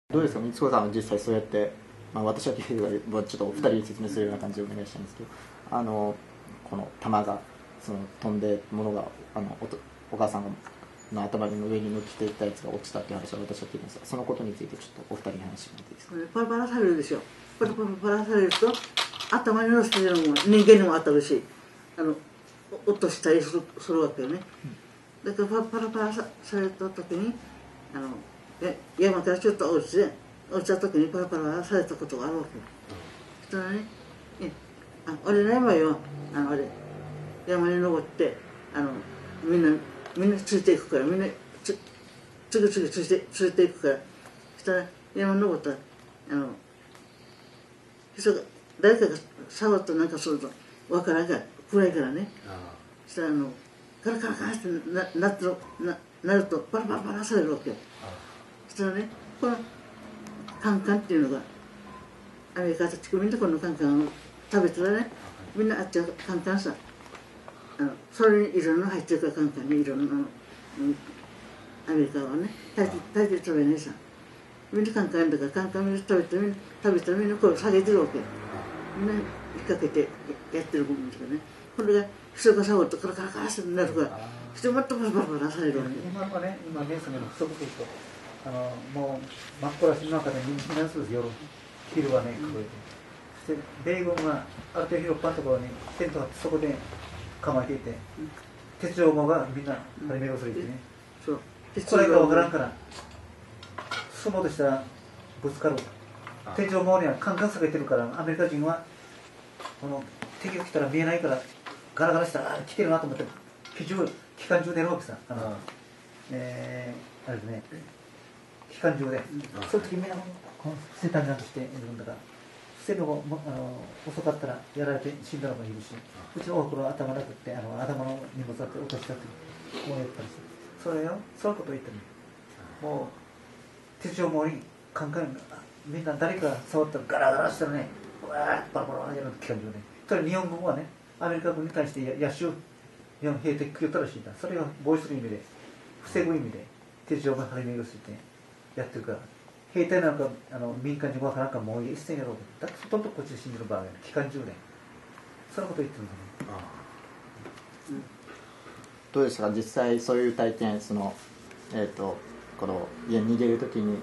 どうですか、光子さんは実際そうやって、私は結局ちょっとお二人に説明するような感じでお願いしたいんですけど、この弾が飛んで物がお母さんの頭の上に乗っていたやつが落ちたっていう話は私は聞いてますが、そのことについてちょっとお二人に話してもらっていいですか。 パラパラされるでしょ。パラパラパラされると頭に乗せてるのも人間にも当たるし、落としたりするわけよね。だからパラパラされた時に山からちょっと落ちた時にパラパラされたことがあるわけよ。そしたらね、俺の山よ、山に登ってみんなついていくから、みんな次々ついていくから、そしたら山に登ったら誰かが触ってなんかすると分からんから暗いからね。そしたらカラカラカラってなるとパラパラパラされるわけよ。そしたらね、このカンカンっていうのがアメリカとみんなこのカンカンを食べたらね、みんなあっちはカンカンさ、それにいろんな入ってるからカンカンにいろんなアメリカはね大抵食べないさ。みんなカンカンだからカンカンみんな食べたらみんなこう下げてるわけよ。みんな引っ掛けてやってるもんですからね。これが人が触るとカラカラカラってなるから、そしてまたパラパラパラされるわけ。 今はね、今メスが不足するともう真っ暗の中で避難するんです。夜昼はね隠れて、そして米軍がある程度広っ端のところにテントがあって、そこで構えていて、鉄条網がみんな張り巡らされてね、これが分からんから進もうとしたらぶつかる。鉄条網にはカンカン下げてるから、アメリカ人はこの敵が来たら見えないからガラガラしたら来てるなと思って機関銃でやるわけさ。あれですね、機関銃で、その時みんなこの捨てたんじゃなくしているんだから、捨てるのが遅かったらやられて死んだのがいるし、うちのおふくろは頭なくって頭の荷物だって落としたってこうやったりして、それそういうことを言ってる。もう鉄条網にカンカンみんな誰か触ったらガラガラしたらね、わーっとバラバラやる機関銃で、それ日本軍はねアメリカ軍に対して野手日本兵敵食ったらしいんだ。それを防止する意味で、防ぐ意味で鉄条網張り巡らせてやってるから、兵隊なんか民間人がなんかもう一斉にやろうと、だってほとんどこっちで死んでる場合は機関銃でそのこと言ってるんだね。 どうですか実際そういう体験、この家に逃げるときに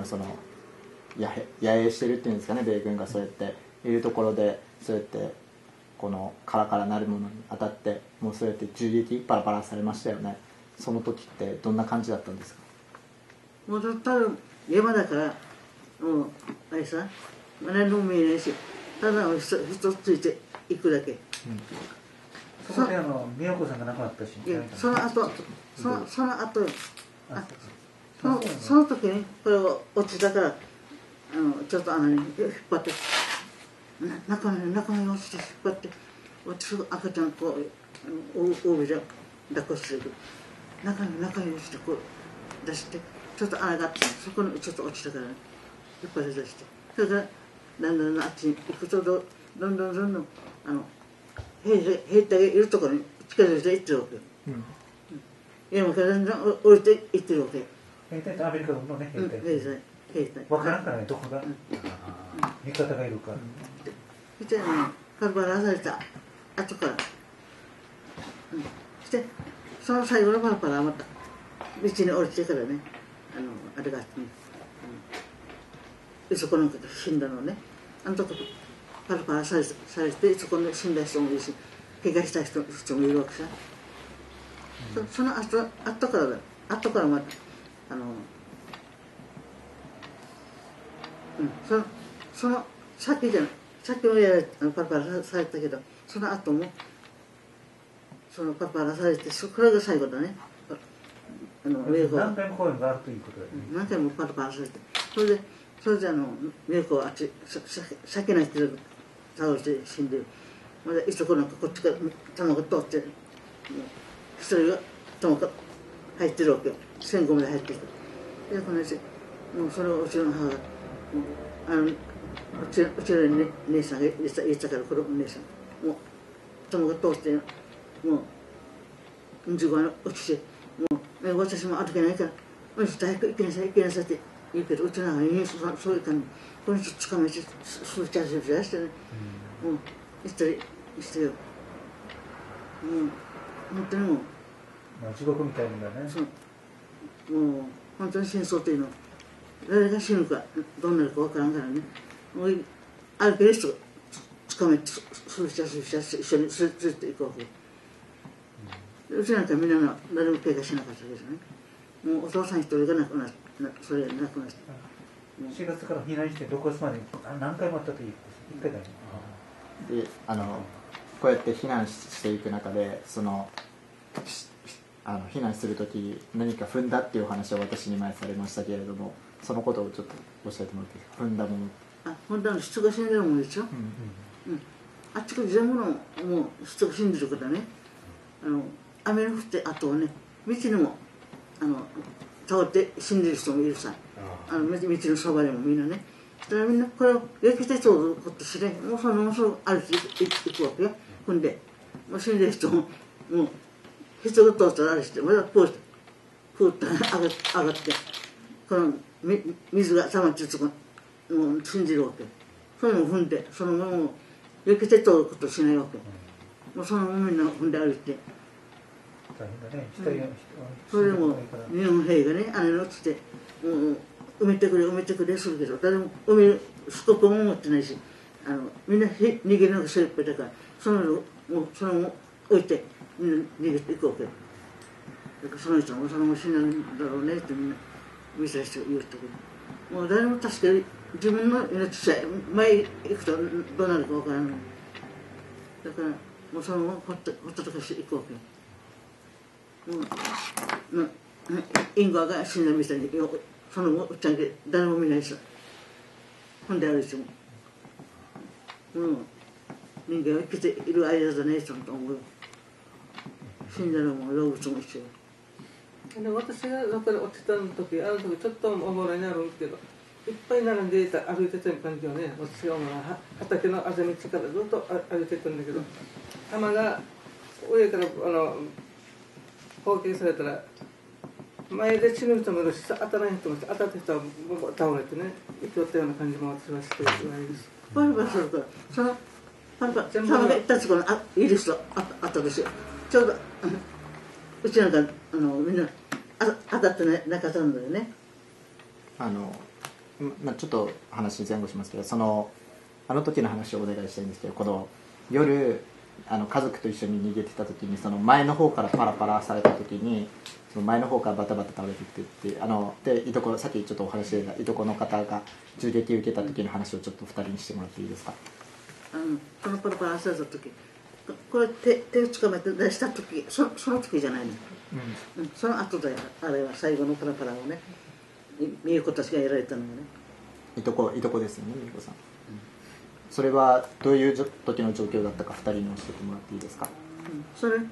野営してるっていうんですかね、米軍がそうやっているところでそうやってこのカラカラなるものに当たってもうそうやって銃撃パラパラされましたよね。その時ってどんな感じだったんですか。 もうただ山だからもうあれさ、何も見えないし、ただ人ついていくだけ。 そこで美代子さんが亡くなったし、 その後その時にこれを落ちたからちょっと穴に引っ張って中に落ちて引っ張って落ちる赤ちゃんこう帯で抱っこしていく。中に落ちてこう出してちょっと穴があって、そこにちょっと落ちたから、ね、引っ張り出して、それからだんだんあっちに行くとどんどん兵隊がいるところに近づいていってるわけよ。山からだんだん降りていってるわけよ。 兵隊とアメリカ軍のね、兵隊分からんからね、どこが味方がいるか。 そしてパラパラされた後から、そしてその最後のパラパラはまた道に降りてからね、あれがあってね、そこなんかで死んだのね、あのとこパラパラされてそこに死んだ人もいるし、怪我した人もいるわけさ。その後からまたそのさっきもパラパラされたけど、その後もそのパラパラされて、これが最後だね。 何回もこういうのがあるということだよね。 何回もパラパラされて、それで美代子はあっち先の人で倒して死んでる。まだ一個なんかこっちから弾が通って、一人が弾が入ってるわけよ。1005まで入ってきて、でこの人もうそれをうちの母がうちの姉さんが言ったから、この姉さんもう弾が通ってもう25の落ちて、もう私も歩けないから、早く行きなさいって言うけど、うちなんかそういう感じ、この人つかめてするチャンス増やしてね、もうしてよ、本当にもう、 地獄みたいなんだね。 もう本当に戦争というのは誰が死ぬかどうなるか分からんからね、もうあるけど人つかめてするチャンス増やして一緒に連れていくわけ。うちなんかみんな誰も警戒しなかったですね。もうお父さん一人が亡くなって、それ亡くなって。 4月から避難してどこまで何回もあったといいです。1回だよ。 でこうやって避難していく中で避難する時何か踏んだっていうお話を私に前されましたけれども、そのことをちょっと教えてもらっていいですか。踏んだもの。 踏んだの人が死んでるもんですよ。あっちこっち全部のもう人が死んでるからね。雨の降ってあとはね、道にも倒れて死んでる人もいるさ。道のそばでもみんなね。だからみんなこれを焼き鉄をことしてね、もうその歩いていくわけよ。踏んで、もう死んでる人ももう人が通ったらあれして、まだこう上がってこの水が溜まってるとこもう死んでるわけ。それも踏んで、そのまま焼き鉄をことしないわけ。もうそのままみんな踏んで歩いて。それでも日本兵がね、姉のつって埋めてくれするけど、誰も埋めるスコップも持ってないし、みんな逃げるのが精一杯だから、そのまま置いてみんな逃げていくわけ。だからその人もそのまま死なんだろうねってみんな見せして言うとけど、もう誰も助ける、自分の命さえ前行くとどうなるかわからない。だからもうそのままほったとかしていくわけ。インゴが死んだみたいにそのおっちゃんで誰も見ないさ。ほんで歩いても人間は生きている間だねちゃんと思う。死んだらもう動物も一緒。 私がだから落ちた時ちょっとおもろいなるんですけど、いっぱい並んで歩いてた感じをね、私が畑のあぜ道からずっと歩いてたんだけど、玉が上から砲撃されたら前で死ぬ人もいるし、当たらない人もいるし、当たった人は倒れてね、生きとったような感じも私はしてないです。 パラパラするから、そのパラパラ玉が行ったところにいる人あったですよ。ちょうどうちなんかみんな当たってなかったんだよね。 ちょっと話前後しますけど、あの時の話をお願いしたいんですけど、この夜家族と一緒に逃げてた時に、その前の方からパラパラされた時に、その前の方からバタバタ倒れていってでいとこ、さっきちょっとお話ししたいとこの方が銃撃を受けた時の話をちょっと2人にしてもらっていいですか。 そのパラパラされた時、これ手をつかめて出した時、その時じゃないの、その後だよ。あれは最後のパラパラをね、美代子たちがやられたのね。 いとこですよね、美代子さん。それはどういう時の状況だったか2人に教えてもらっていいですか。 それ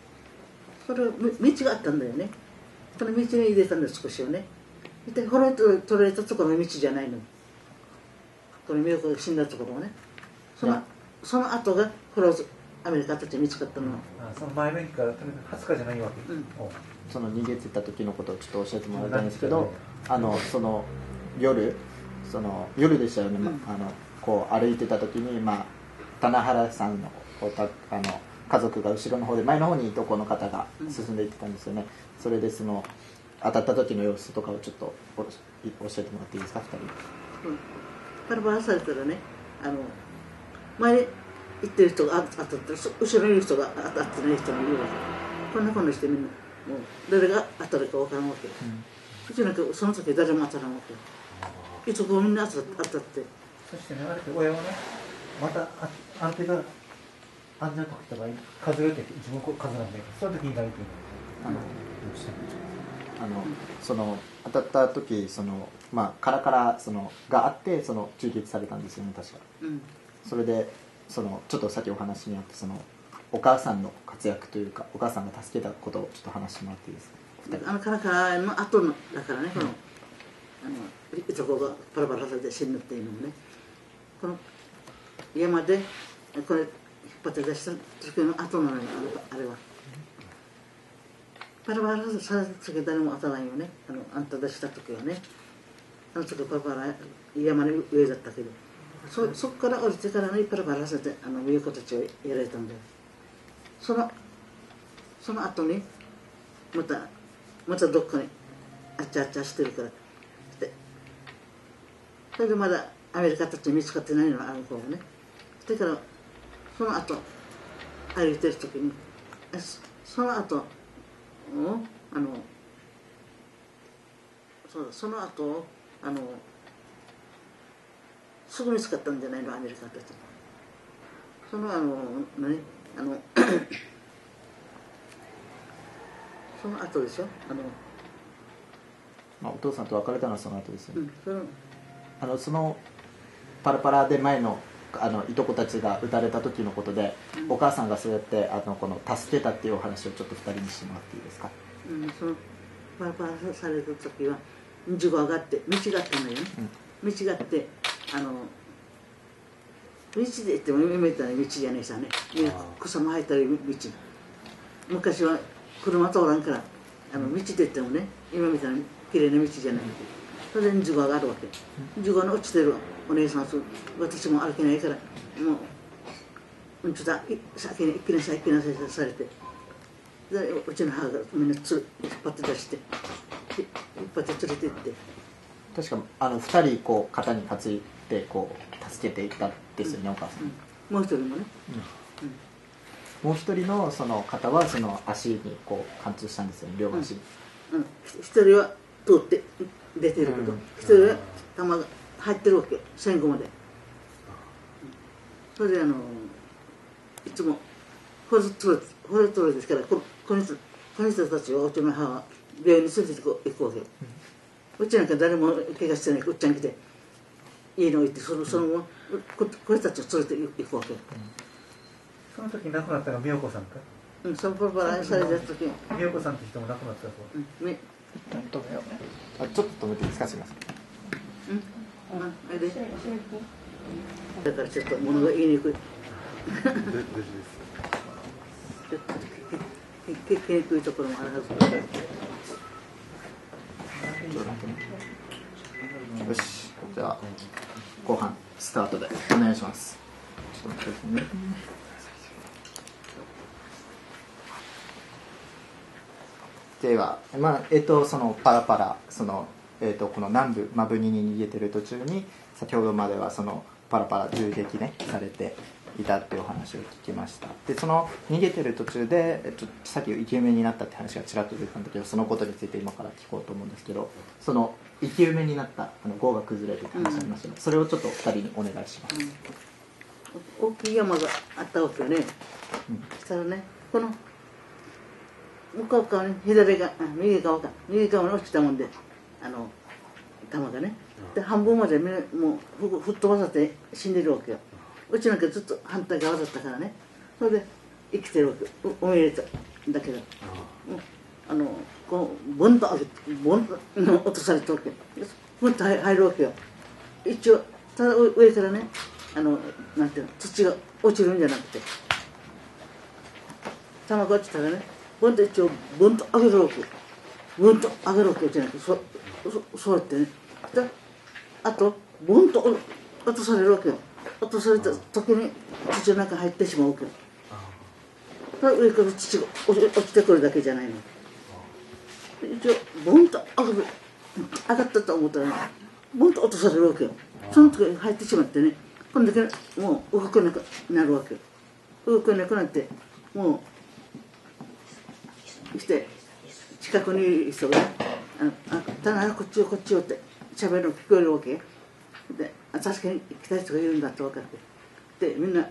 道があったんだよね。この道に入れたんだ少しをね。で掘られたところの道じゃないの。この美代子が死んだところをね。その後がアメリカとして見つかったのは。 その前の日から20日じゃないわけ。 その逃げてた時のことをちょっと教えてもらいたいんですけど、その夜でしたよね。こう歩いてた時に、棚原さんの家族が後ろの方で、前の方にいとこの方が進んでいってたんですよね。それで当たった時の様子とかをちょっと教えてもらっていいですか、2人。 パラパラされたらね、前に行ってる人が当たってる、後ろにいる人が当たってない人もいるわけ。こんなしてみんなもう誰が当たるか分からんわけ。うちなんかその時誰も当たらんわけ。いつもみんな当たって。 そしてね、あれって親はね、また相手が安全とか来た場合、数えて自分数なんで、その時にないというの当たった時カラカラがあって銃撃されたんですよね、確か。それでちょっとさっきお話にあったお母さんの活躍というか、お母さんが助けたことをちょっと話してもらっていいですか。 カラカラの後のだからね、いとこがパラパラされて死ぬっていうのもね、この山でこれ引っ張って出した時の後なのよ、あれは。パラパラされた時誰も当たらんよね、あんた出した時はね。 あの時パラパラ山の上だったけど、そこから降りてからねパラパラさせていう子たちをやられたんだよ。その後にまたどっかにあっちゃあっちゃしてるからで、それでまだアメリカたち見つかってないのある子がね。だからその後歩いてる時にその後その後すぐ見つかったんじゃないのアメリカたち。そのその後でしょお父さんと別れたのはその後ですよね。 そそのパラパラで前のいとこたちが撃たれた時のことで、お母さんがそうやってこの助けたっていうお話をちょっと2人にしてもらっていいですか。 そのパラパラされた時は道が上がって道があったのよね、道があって道で言っても今みたいな道じゃないさね、草も生えたり道、昔は車通らんから道で言ってもね今みたいな綺麗な道じゃない、それで事故があるわけ。事故の落ちてるお姉さん、私も歩けないからもうちょっと先に行きなさいされて、でうちの母がみんな引っ張って出して引っ張って連れて行って、 確か2人こう肩に担いでこう助けていったんですよね、お母さん。 もう一人もね、 もう一人のその方はその足にこう貫通したんですよね、両足に。 一人は通って出てるけど、一人は弾が入ってるわけ、戦後まで。それでいつもホルトレですから、この人たちをうちの母は病院に連れて行くわけ。うちなんか誰も怪我してないから、うっちゃん来て家に置いて、その後この人たちを連れて行くわけ。 その時亡くなったのは美代子さんか。 そのパラパラされた時美代子さんって人も亡くなったそう。 ちょっと止めていいですか、すみません。 あれでだからちょっと物が言いにくい。聞きにくいところもあるはずだ。 よし、じゃあ後半スタートでお願いします。ちょっと待ってくださいね。では、そのパラパラこの南部マブニに逃げてる途中に、先ほどまではそのパラパラ銃撃ねされていたっていうお話を聞きました。でその逃げてる途中でさっき生き埋めになったって話がちらっと出てたんだけど、そのことについて今から聞こうと思うんですけど、その生き埋めになった壕が崩れてって話ありましたね、それをちょっと2人にお願いします。 大きい山があったわけよね。したらね、この向こう側に右側に落ちたもんで、弾がね、で半分までもう吹っ飛ばされて死んでるわけよ。うちなんかずっと反対側だったからね、それで生きてるわけ、埋め入れたんだけど、こうボンと上げてボンと落とされたわけ、ボンと入るわけよ。一応ただ上からね、なんていうの、土が落ちるんじゃなくて、弾が落ちたらね、ボンと一応ボンと上げるわけ、ボンと上げるわけじゃなくて、そうやってね、であとボンと落とされるわけよ。落とされた時に土の中に入ってしまうわけよ。ただ上から土が落ちてくるだけじゃないの。一応ボンと上がったと思ったら、ね、ボンと落とされるわけよ。その時に入ってしまってね、こんだけもう動けなくなるわけよ。動けなくなってもうして近くにいる人が「ただこっちよ」って喋るの聞こえるわけで、確かに来た人がいるんだって分かって、でみんな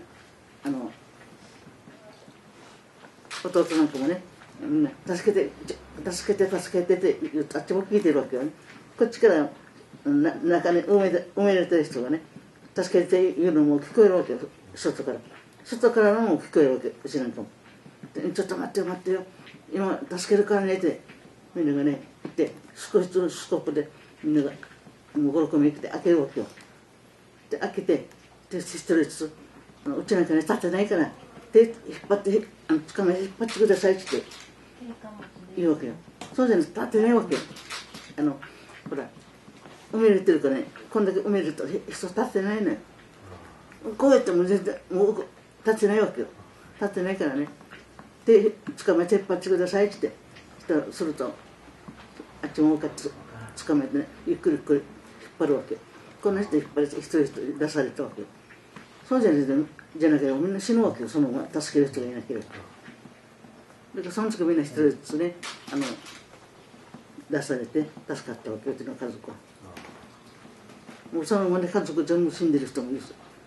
弟なんかもね、みんな助けてって言うとあっちも聞いてるわけよね。こっちから中に埋められてる人がね、助けて言うのも聞こえるわけよ。外からのも聞こえるわけ、うちなんかも。でちょっと待ってよ、今助けるからねってみんながね言って、少しずつスコップでみんながもう5、6名来て開けるわけよ。で開けて、で一人ずつうちなんかね立ってないから手引っ張って捕まえて引っ張ってくださいって言うわけよ。そうじゃなくて立ってないわけよ。ほら埋め入れてるからね、こんだけ埋めると人立ってないのよ。こうやっても全然もう立ってないわけよ。立ってないからね。で捕まえて引っ張ってくださいってすると、あっちも向かって捕まえてね、ゆっくりゆっくり引っ張るわけ。こんな人引っ張り一人一人出されたわけよ。そうじゃなければみんな死ぬわけよ、そのまま助ける人がいなければ。だからその時みんな一人ずつね、出されて助かったわけよ、うちの家族は。もうそのままね、家族全部死んでる人もいる。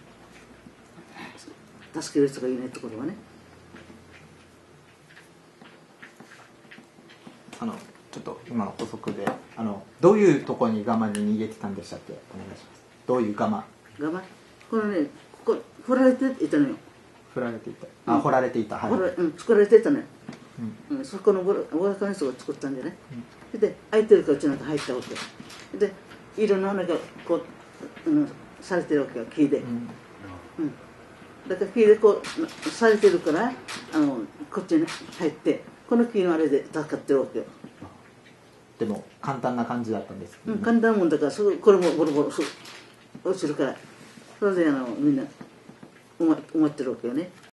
助ける人がいないところはね。 ちょっと今の補足でどういうところにガマに逃げてたんでしたっけ、お願いします。どういうガマ？ このね、ここ掘られていたのよ。 掘られていた。掘られていた。はい。 作られていたのよ。そこのお若い人が作ったんじゃない。で空いてるからうちなんか入ったわけで、いろんななんかこう、されてるわけよ、木で。だから木でこうされてるからこっちに入ってこの木のあれで助かってるわけよ。 でも簡単な感じだったんですけど、 簡単なもんだからこれもボロボロ落ちるから、それでみんな埋まってるわけよね。